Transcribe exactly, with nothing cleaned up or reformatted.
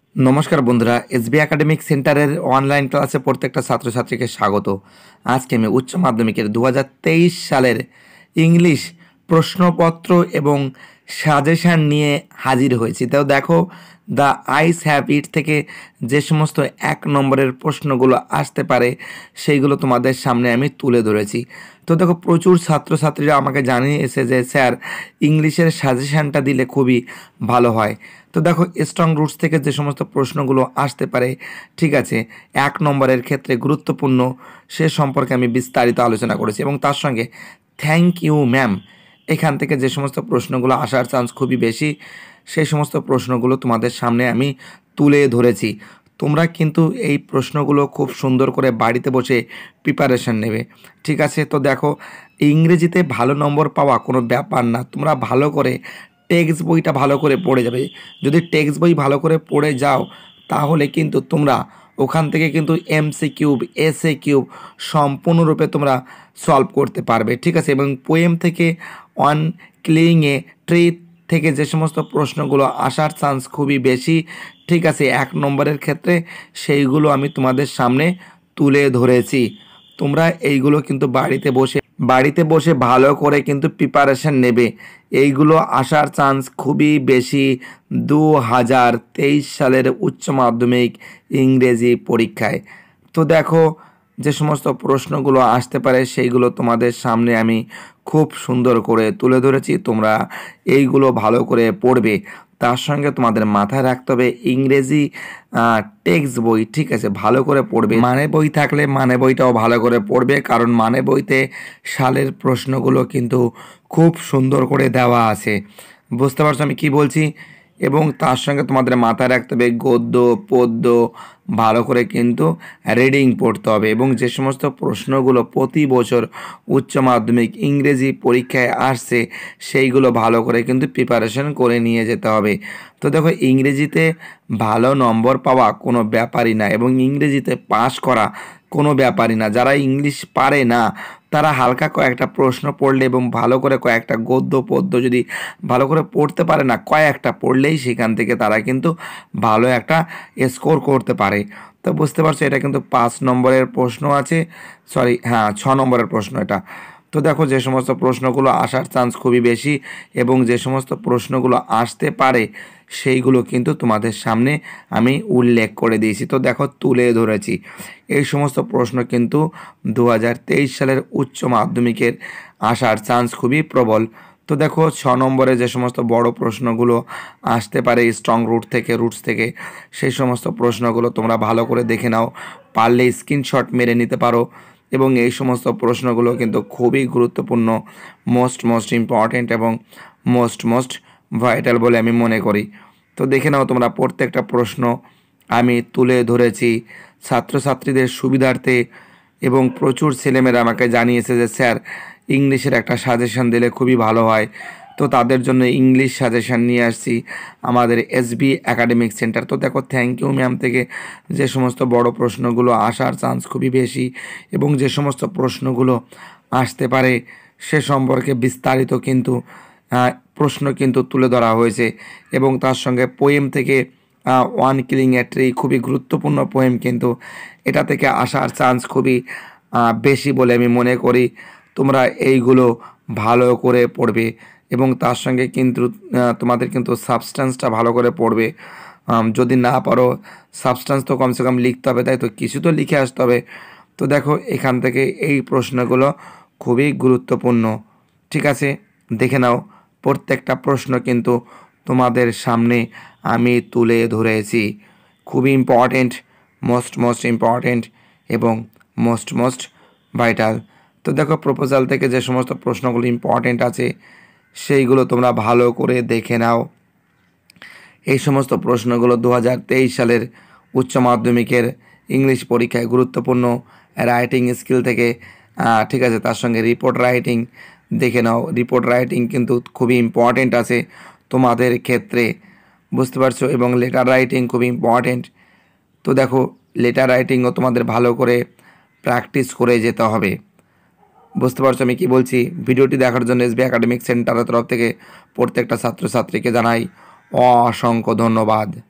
नमस्कार बंधुरा SB academic सेंटारेर online क्लासे प्रत्येकटा छात्र छात्री के स्वागत। आज के मैं उच्च माध्यमिकेर दो हज़ार तेईस सालेर इंग्लिश प्रश्नपत्र एवं साजेशन निये हाजिर हয়েছি। तो देखो द आइस हैव इट थेके जे समस्त एक नम्बरेर प्रश्नगुलो आसते पारे सेइगुलो तोमादेर सामने आमि तुले धरेছি। तो देखो प्रचुर छात्र छात्रीरा आमाके जानिয়েছে যে স্যার इंग्लिशेर साजेशनटा दिले खूबই भालो হয়। तो देखो स्ट्रंग रूट्स থেকে যে সমস্ত প্রশ্নগুলো আসতে পারে, ঠিক আছে, এক নম্বরের ক্ষেত্রে গুরুত্বপূর্ণ সে সম্পর্কে আমি বিস্তারিত আলোচনা করেছি এবং তার সঙ্গে থ্যাংক ইউ ম্যাম এখান থেকে যে সমস্ত প্রশ্নগুলো আসার চান্স খুবই বেশি সেই সমস্ত প্রশ্নগুলো তোমাদের সামনে আমি তুলে ধরেছি। তোমরা কিন্তু এই প্রশ্নগুলো খুব সুন্দর করে বাড়িতে বসে প্রিপারেশন নেবে, ঠিক আছে। তো দেখো ইংরেজিতে ভালো নম্বর পাওয়া কোনো ব্যাপার না, তোমরা ভালো করে টেক্সট বইটা ভালো করে পড়ে যাবে। যদি টেক্সট বই ভালো করে পড়ে যাও তাহলে কিন্তু তোমরা ওখান থেকে কিন্তু এমসিকিউ এসএ কিউব সম্পূর্ণরূপে তোমরা সলভ করতে পারবে, ঠিক আছে। এবং পোয়েম থেকে অন ক্লিং এ ট্রি থেকে যে সমস্ত প্রশ্নগুলো আসার চান্স খুবই বেশি, ঠিক আছে, এক নম্বরের ক্ষেত্রে সেইগুলো আমি তোমাদের সামনে তুলে ধরেছি। তোমরা এইগুলো কিন্তু বাড়িতে বসে বাড়িতে বসে ভালো করে কিন্তু প্রিপারেশন নেবে। এইগুলো আসার চান্স খুবই বেশি দু হাজার তেইশ সালের উচ্চ মাধ্যমিক ইংরেজি পরীক্ষায়। তো দেখো যে সমস্ত প্রশ্নগুলো আসতে পারে সেইগুলো তোমাদের সামনে আমি খুব সুন্দর করে তুলে ধরেছি। তোমরা এইগুলো ভালো করে পড়বে, তার সঙ্গে তোমাদের মাথায় রাখতে হবে ইংরেজি টেক্সট বই, ঠিক আছে, ভালো করে পড়বে। মানে বই থাকলে মানে বইটাও ভালো করে পড়বে, কারণ মানে বইতে সালের প্রশ্নগুলো কিন্তু খুব সুন্দর করে দেওয়া আছে, বুঝতে পারছো আমি কি বলছি। এবং তার সঙ্গে তোমাদের মাথায় রাখতে হবে গদ্য পদ্য ভালো করে কিন্তু রিডিং পড়তে হবে এবং যে সমস্ত প্রশ্নগুলো প্রতি বছর উচ্চ মাধ্যমিক ইংরেজি পরীক্ষায় আসছে সেইগুলো ভালো করে কিন্তু প্রিপারেশন করে নিয়ে যেতে হবে। তো দেখো ইংরেজিতে ভালো নম্বর পাওয়া কোনো ব্যাপারই না এবং ইংরেজিতে পাস করা কোনো ব্যাপারই না। যারা ইংলিশ পারে না তারা হালকা কয়েকটা প্রশ্ন পড়লে এবং ভালো করে কয়েকটা গদ্য পদ্য যদি ভালো করে পড়তে পারে না, কয়েকটা পড়লেই সেখান থেকে তারা কিন্তু ভালো একটা স্কোর করতে পারে। তো বুঝতে পারছো এটা কিন্তু পাঁচ নম্বরের প্রশ্ন আছে, সরি হ্যাঁ ছ নম্বরের প্রশ্ন এটা। তো দেখো যে সমস্ত প্রশ্নগুলো আসার চান্স খুবই বেশি এবং যে সমস্ত প্রশ্নগুলো আসতে পারে সেইগুলো কিন্তু তোমাদের সামনে আমি উল্লেখ করে দিয়েছি। তো দেখো তুলে ধরেছি এই সমস্ত প্রশ্ন কিন্তু দু হাজার তেইশ সালের উচ্চ মাধ্যমিকের আসার চান্স খুবই প্রবল। তো দেখো ছ নম্বরে যে সমস্ত বড় প্রশ্নগুলো আসতে পারে স্ট্রং রুট থেকে রুটস থেকে সেই সমস্ত প্রশ্নগুলো তোমরা ভালো করে দেখে নাও, পারলে স্ক্রিনশট মেরে নিতে পারো এবং এই সমস্ত প্রশ্নগুলো কিন্তু খুবই গুরুত্বপূর্ণ, মোস্ট মোস্ট ইম্পর্ট্যান্ট এবং মোস্ট মোস্ট ভাইটাল বলে আমি মনে করি। তো দেখে নাও তোমরা প্রত্যেকটা প্রশ্ন আমি তুলে ধরেছি ছাত্রছাত্রীদের সুবিধার্থে এবং প্রচুর ছেলেমেয়েরা আমাকে জানিয়েছে যে স্যার ইংলিশের একটা সাজেশন দিলে খুবই ভালো হয়। তো তাদের জন্য ইংলিশ সাজেশন নিয়ে আসছি আমাদের এসবি একাডেমিক সেন্টার। তো দেখো থ্যাংক ইউ ম্যাম থেকে যে সমস্ত বড় প্রশ্নগুলো আসার চান্স খুবই বেশি এবং যে সমস্ত প্রশ্নগুলো আসতে পারে সে সম্পর্কে বিস্তারিত কিন্তু প্রশ্ন কিন্তু তুলে ধরা হয়েছে এবং তার সঙ্গে পোয়েম থেকে ওয়ান কিলিং এ ট্রি খুবই গুরুত্বপূর্ণ পোয়েম, কিন্তু এটা থেকে আসার চান্স খুবই বেশি বলে আমি মনে করি। তোমরা এইগুলো ভালো করে পড়বে এবং তার সঙ্গে কিন্তু তোমাদের কিন্তু সাবস্টেন্সটা ভালো করে পড়বে। যদি না পারো সাবস্টেন্স তো কমসে কম লিখতে হবে, তাই তো কিছু তো লিখে আসতে হবে। তো দেখো এখান থেকে এই প্রশ্নগুলো খুবই গুরুত্বপূর্ণ, ঠিক আছে, দেখে নাও প্রত্যেকটা প্রশ্ন কিন্তু তোমাদের সামনে আমি তুলে ধরেছি, খুবই ইম্পর্টেন্ট, মোস্ট মোস্ট ইম্পর্টেন্ট এবং মোস্ট মোস্ট ভাইটাল। তো দেখো প্রপোজাল থেকে যে সমস্ত প্রশ্নগুলো ইম্পর্টেন্ট আছে সেইগুলো তোমরা ভালো করে দেখে নাও। এই সমস্ত প্রশ্নগুলো দু হাজার তেইশ সালের উচ্চ মাধ্যমিকের ইংলিশ পরীক্ষায় গুরুত্বপূর্ণ রাইটিং স্কিল থেকে, ঠিক আছে, তার সঙ্গে রিপোর্ট রাইটিং দেখে নাও। রিপোর্ট রাইটিং কিন্তু খুবই ইম্পর্টেন্ট আছে তোমাদের ক্ষেত্রে, বুঝতে পারছো, এবং লেটার রাইটিং খুবই ইম্পর্টেন্ট। তো দেখো লেটার রাইটিংও তোমাদের ভালো করে প্র্যাকটিস করে যেতে হবে, বুঝতে পারছো আমি কি বলছি। ভিডিওটি দেখার জন্য এসবি একাডেমিক সেন্টারের তরফ থেকে প্রত্যেকটা ছাত্রছাত্রীকে জানাই অসংখ্য ধন্যবাদ।